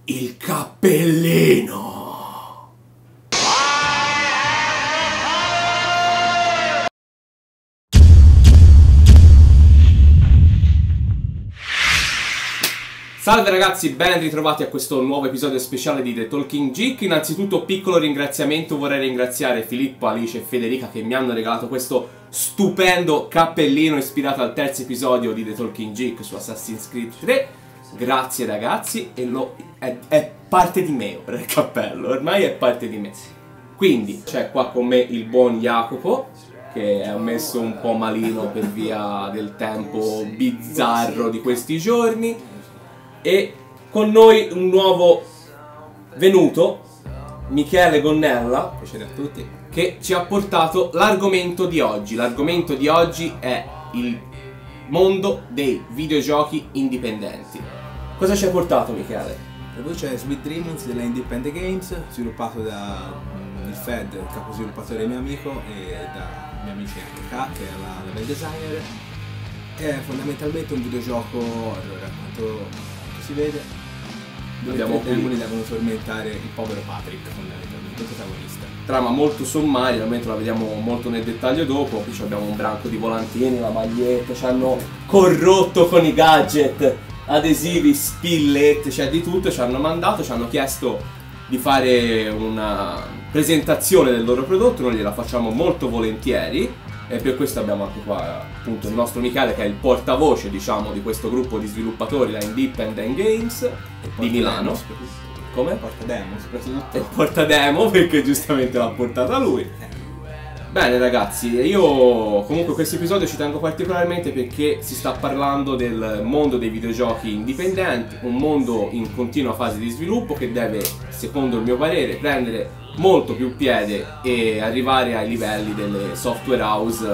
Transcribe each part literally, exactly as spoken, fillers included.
il cappellino. Salve ragazzi, ben ritrovati a questo nuovo episodio speciale di The Talking Geek. Innanzitutto piccolo ringraziamento, vorrei ringraziare Filippo, Alice e Federica che mi hanno regalato questo stupendo cappellino ispirato al terzo episodio di The Talking Geek su Assassin's Creed tre. Grazie ragazzi, e lo, è, è parte di me ora il cappello, ormai è parte di me. Quindi c'è qua con me il buon Jacopo, che è messo un po' malino per via del tempo bizzarro di questi giorni. E con noi un nuovo venuto, Michele Gonnella, piacere a tutti, che ci ha portato l'argomento di oggi. L'argomento di oggi è il mondo dei videogiochi indipendenti. Cosa ci ha portato, Michele? Per voi c'è Sweet Dreams della Independent Games, sviluppato da um, il Fed, il capo sviluppatore mio amico, e da miei amici anche K, che è la level designer. È fondamentalmente un videogioco horror, a quanto si vede, dove i demoni devono tormentare il povero Patrick, fondamentalmente il protagonista. Trama molto sommaria, ovviamente la vediamo molto nel dettaglio dopo. Qui abbiamo un branco di volantini, la maglietta, ci hanno corrotto con i gadget, adesivi, spillette, cioè di tutto. Ci hanno mandato, ci hanno chiesto di fare una presentazione del loro prodotto, noi gliela facciamo molto volentieri. E per questo abbiamo anche qua appunto il nostro Michele, che è il portavoce, diciamo, di questo gruppo di sviluppatori, la Independent Games di Milano. Demos, come? Porta demo soprattutto. E porta demo perché giustamente l'ha portata lui. Bene ragazzi, io comunque questo episodio ci tengo particolarmente perché si sta parlando del mondo dei videogiochi indipendenti, un mondo in continua fase di sviluppo che deve, secondo il mio parere, prendere molto più piede e arrivare ai livelli delle software house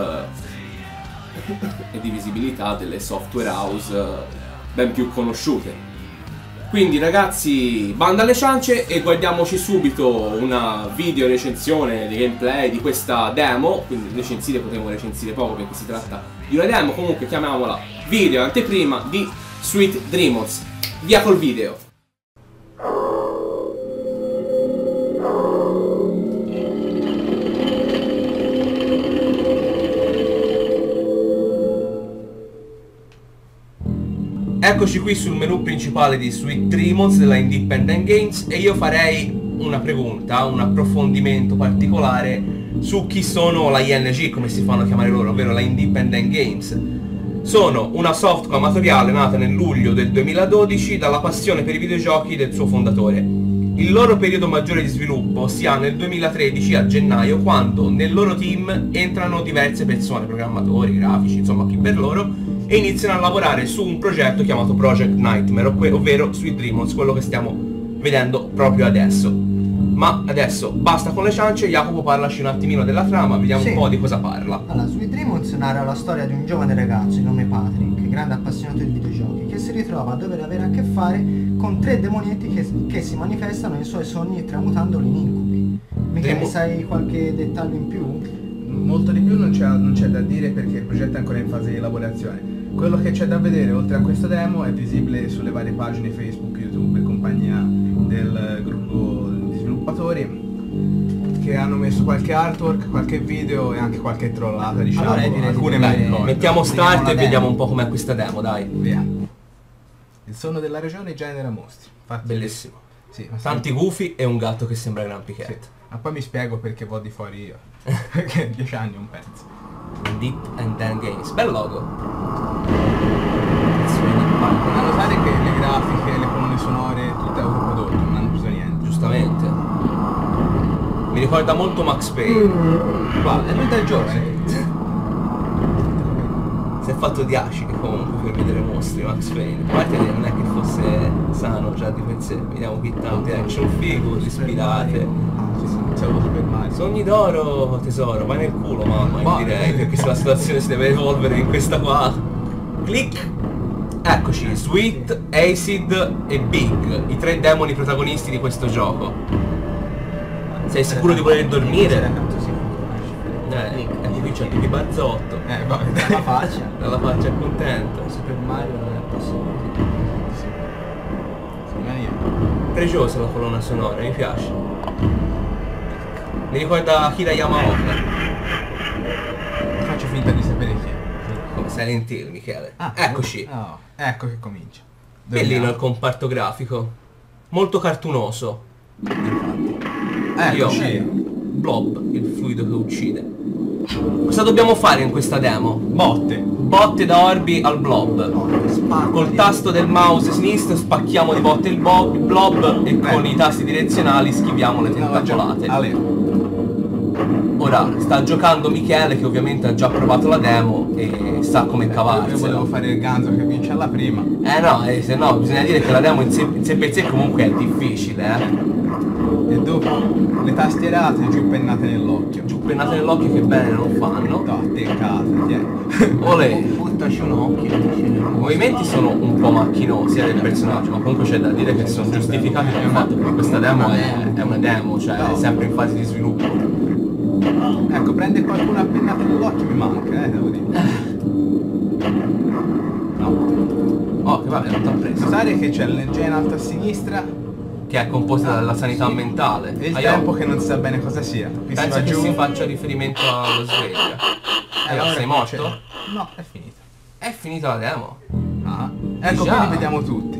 e di visibilità delle software house ben più conosciute. Quindi ragazzi, banda alle ciance e guardiamoci subito una video recensione di gameplay di questa demo. Quindi recensire potremo recensire poco perché si tratta di una demo, comunque chiamiamola video anteprima di Sweet Dreams. Via col video. Eccoci qui sul menu principale di Sweet Dreams della Independent Games e io farei una pregunta, un approfondimento particolare su chi sono la I N G, come si fanno chiamare loro, ovvero la Independent Games. Sono una software amatoriale nata nel luglio del duemiladodici dalla passione per i videogiochi del suo fondatore. Il loro periodo maggiore di sviluppo si ha nel duemilatredici a gennaio, quando nel loro team entrano diverse persone, programmatori, grafici, insomma chi per loro, e iniziano a lavorare su un progetto chiamato Project Nightmare, ovvero Sweet Dreams, quello che stiamo vedendo proprio adesso. Ma adesso basta con le ciance, Jacopo parlaci un attimino della trama, vediamo sì. un po' di cosa parla. Allora, Sweet Dreams narra la storia di un giovane ragazzo di nome Patrick, grande appassionato di videogiochi, che si ritrova a dover avere a che fare con tre demonietti che, che si manifestano nei suoi sogni tramutandoli in incubi. Michele, Demo... sai qualche dettaglio in più? Molto di più non c'è, non c'è da dire perché il progetto è ancora in fase di elaborazione. Quello che c'è da vedere oltre a questo demo è visibile sulle varie pagine Facebook, YouTube e compagnia del gruppo di sviluppatori, che hanno messo qualche artwork, qualche video e anche qualche trollata, diciamo. Allora, direi alcune di me le ricordo. Mettiamo start e vediamo un po' com'è questa demo, dai. Via. Il sonno della regione genera mostri. Infatti, bellissimo. Sì, ma tanti gufi e un gatto che sembra Gran Pichetto. Sì. Ma poi mi spiego perché vo' di fuori io. Perché dieci anni un pezzo. Deep and Then Games, bel logo. Da notare che le grafiche, le colonne sonore, tutte autoprodotte, non hanno preso niente. Giustamente. Mi ricorda molto Max Payne. Guarda, è lui da giovane. Si è fatto di acidi comunque per vedere mostri Max Payne. A parte non è che fosse sano già di per sé. Vediamo qui tante action figure ispirate. Super Mario. Sogni d'oro, tesoro, vai nel culo mamma, io direi, perché se la situazione si deve evolvere in questa qua. Click! Eccoci, Sweet, Acid e Big, i tre demoni protagonisti di questo gioco. Sei sicuro di voler dormire? Eh, ecco qui c'è Pipi Barzotto. Eh, vabbè, dalla faccia. Dalla faccia è contento. Super Mario non è possibile. Sì. Sì, ma io. pregiosa la colonna sonora, mi piace. Mi ricorda Akira Yamaoka. Faccio finta di sapere chi è. Come Silent Hill, Michele. Ah, Eccoci. Oh, ecco che comincia. Dove Bellino andiamo? il comparto grafico. Molto cartunoso. Eccoci. Io, Blob, il fluido che uccide. Cosa dobbiamo fare in questa demo? Botte. Botte da Orbi al Blob. Col tasto del mouse sinistro spacchiamo di botte il, bo il blob e con i tasti direzionali schiviamo le tentacolate. Ale. Ora sta giocando Michele, che ovviamente ha già provato la demo e sa come Io cavarsela. volevo fare il ganzo che vince alla prima. Eh no, eh, se no bisogna dire che la demo in sé, in sé per sé comunque è difficile, eh. E dopo le tastierate giù pennate nell'occhio. Giù pennate nell'occhio che bene non fanno. No, te in casa, tieni. Olè. Buttaci un occhio. I movimenti sono un po' macchinosi eh, del personaggio, ma comunque c'è da dire che sono giustificati dal fatto che questa demo è, è una demo, cioè è sempre in fase di sviluppo. Ecco, prende qualcuno a pennate nell'occhio mi manca, eh, devo dire. No. Oh, che vabbè, non t'ha preso. Notare che c'è l'energia in alto a sinistra Che è composta dalla sanità sì. mentale. e il Ah, io tempo che non si sa bene cosa sia. Qui si penso va che giù. si faccia riferimento allo sveglia. Eh, Eh, ora sei che morto? c'è- No, è finita. È finita la demo. Ah. Ecco, Già. quindi vediamo tutti.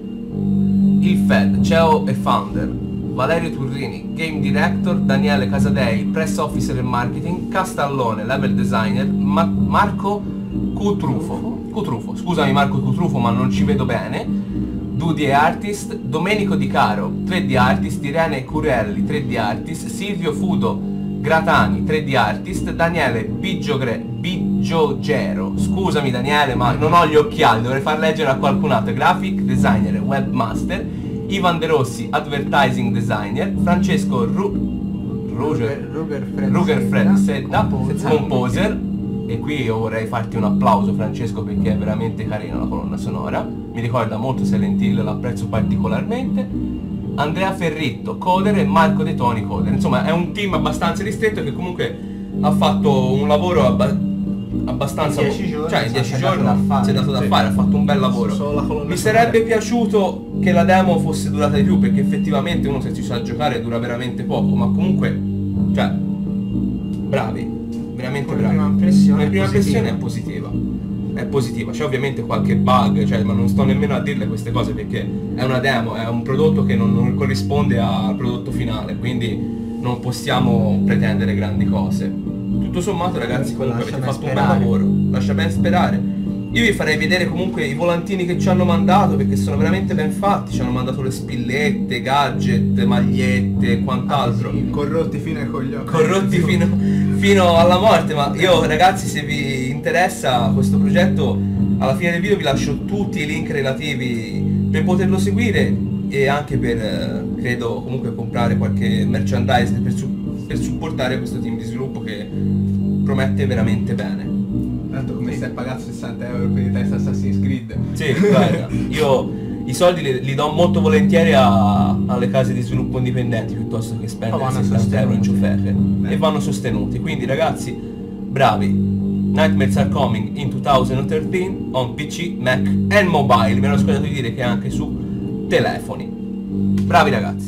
Il Fed, C E O e Founder, Valerio Turrini, Game Director, Daniele Casadei, Press Officer e Marketing, Castallone, Level Designer, Ma Marco Cutrufo, Cutrufo, scusami Marco Cutrufo ma non ci vedo bene, due D Artist, Domenico Di Caro, tre D Artist, Irene Curelli, tre D Artist, Silvio Fudo Gratani, tre D Artist, Daniele Bigiogre, Bigiogero, scusami Daniele ma non ho gli occhiali, dovrei far leggere a qualcun altro, Graphic Designer e Webmaster, Ivan De Rossi, Advertising Designer, Francesco Ru Ruger, Ruger Fred Ruger Fred Sedda, Composer. Composer, e qui io vorrei farti un applauso Francesco perché è veramente carina la colonna sonora, mi ricorda molto Silent Hill, l'apprezzo particolarmente. Andrea Ferritto, coder e Marco De Toni, coder. Insomma è un team abbastanza ristretto che comunque ha fatto un lavoro abba abbastanza In dieci giorni, cioè in si è dieci dato giorni da fare. si è dato da Sì. fare, ha fatto un bel lavoro. Solo la colonna Mi sonora. sarebbe piaciuto che la demo fosse durata di più perché effettivamente uno se ci sa giocare dura veramente poco, ma comunque cioè bravi, veramente Come bravi. prima impressione Come prima è positiva. impressione è positiva. È positiva, c'è ovviamente qualche bug, cioè, ma non sto nemmeno a dirle queste cose perché è una demo, è un prodotto che non, non corrisponde al prodotto finale, quindi non possiamo pretendere grandi cose. Tutto sommato ragazzi comunque Lascia avete ben fatto un bel sperare. lavoro, lascia ben sperare. Io vi farei vedere comunque i volantini che ci hanno mandato perché sono veramente ben fatti, ci hanno mandato le spillette, gadget, magliette e quant'altro. Corrotti fino ai coglioni. Corrotti fino, fino alla morte, ma io ragazzi se vi interessa questo progetto alla fine del video vi lascio tutti i link relativi per poterlo seguire e anche per eh, credo comunque comprare qualche merchandise per, su per supportare questo team di sviluppo che promette veramente bene. Tanto come se hai pagato sessanta euro per i test Assassin's Creed. Sì, guarda, io i soldi li, li do molto volentieri a, alle case di sviluppo indipendenti piuttosto che spendere Ma vanno sessanta euro in sostenuti. ciofeche e vanno sostenuti, quindi ragazzi bravi. Nightmares are coming in duemilatredici on P C, Mac and mobile, mi ero scordato di dire che è anche su telefoni. Bravi ragazzi.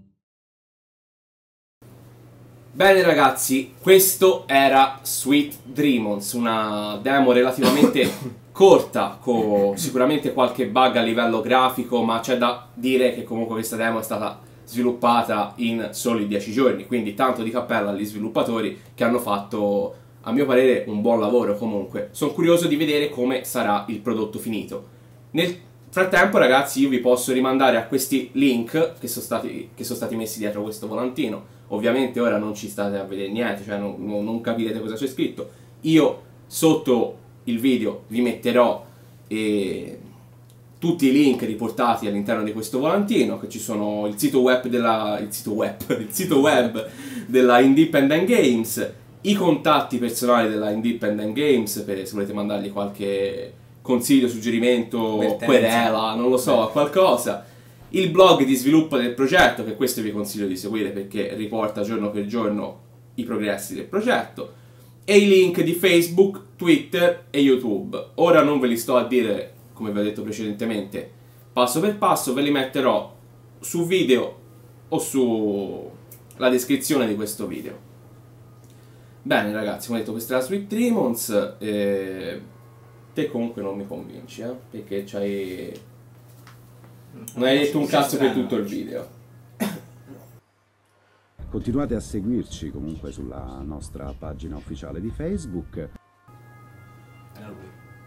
Bene ragazzi, questo era Sweet Dreamons, una demo relativamente corta, con sicuramente qualche bug a livello grafico, ma c'è da dire che comunque questa demo è stata sviluppata in soli dieci giorni, quindi tanto di cappella agli sviluppatori che hanno fatto, a mio parere, un buon lavoro comunque. Sono curioso di vedere come sarà il prodotto finito. Nel frattempo ragazzi io vi posso rimandare a questi link che sono stati, che sono stati messi dietro questo volantino. Ovviamente ora non ci state a vedere niente, cioè non, non, non capirete cosa c'è scritto. Io sotto il video vi metterò eh, tutti i link riportati all'interno di questo volantino, che ci sono il sito web della il sito web, il sito web della Independent Games, i contatti personali della Independent Games per se volete mandargli qualche consiglio, suggerimento, Vertenza. querela, non lo so, qualcosa. Il blog di sviluppo del progetto, che questo vi consiglio di seguire perché riporta giorno per giorno i progressi del progetto, e i link di Facebook, Twitter e YouTube. Ora non ve li sto a dire, come vi ho detto precedentemente, passo per passo, ve li metterò su video o sulla descrizione di questo video. Bene ragazzi, come ho detto, questa è la Sweet Demons. E te comunque non mi convinci, eh? Perché c'hai... non hai detto un cazzo per tutto il video. Continuate a seguirci comunque sulla nostra pagina ufficiale di Facebook. Era lui.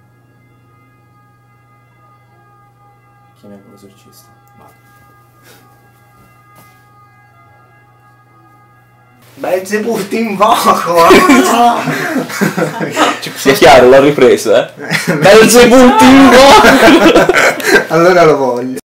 Chiamiamo l'esorcista. Va. Belzebut invoco! Sia chiaro, l'ho ripreso, eh. Belzebut invoco! Allora lo voglio.